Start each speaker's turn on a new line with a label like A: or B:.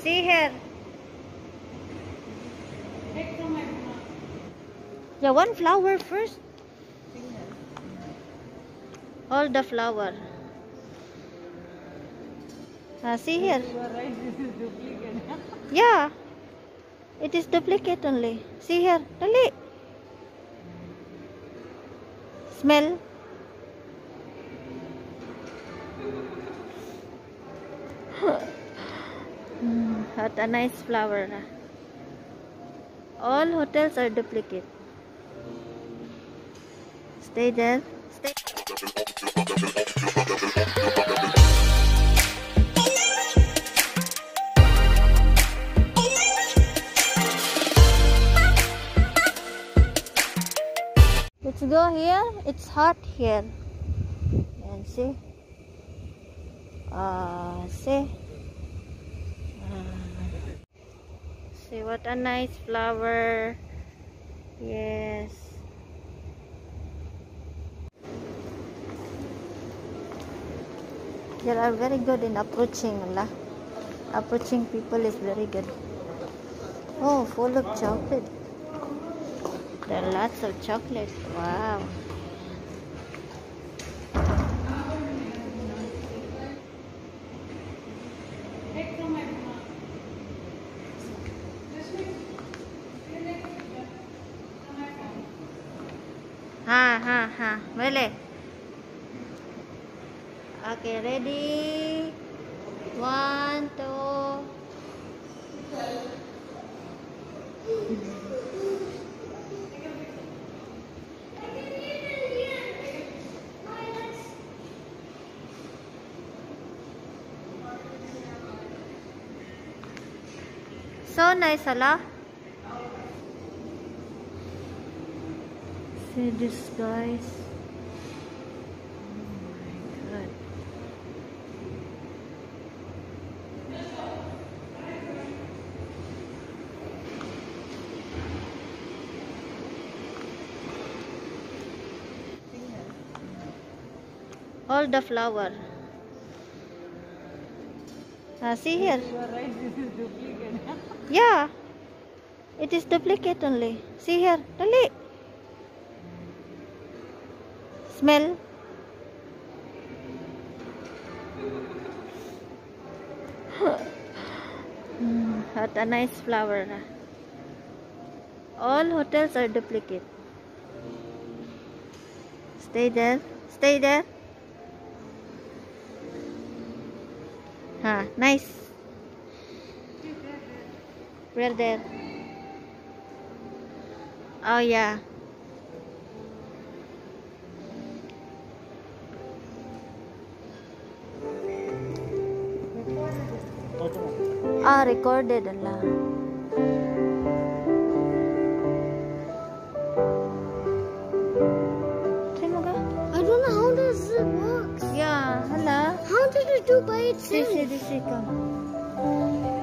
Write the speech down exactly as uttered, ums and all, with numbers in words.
A: See here. Yeah, one flower first. All the flower. Uh, see here.
B: You are right, this is duplicate.
A: Yeah, it is duplicate only. See here, Dali. Smell. Mm, what a nice flower. All hotels are duplicate. Stay there. Stay. Let's go here. It's hot here. And see. Uh, see. Uh, see what a nice flower. Yes. They are very good in approaching. Allah. Approaching people is very good. Oh, full of chocolate. There are lots of chocolate. Wow. Ha ha ha. Boleh. Okay, ready? One, two. So nice, Allah. See this, guys. Oh my God. All the flower. Uh, see here.
B: You are right, this is duplicate.
A: Yeah, it is duplicate only. See here, Dali. Smell. Mm, what a nice flower. All hotels are duplicate. Stay there. Stay there. Huh, nice. Where there? Oh yeah. Ah, recorded Allah.
C: I don't know how does it work.
A: Yeah, Allah.
C: How did it do by itself?
A: See, see, see, come.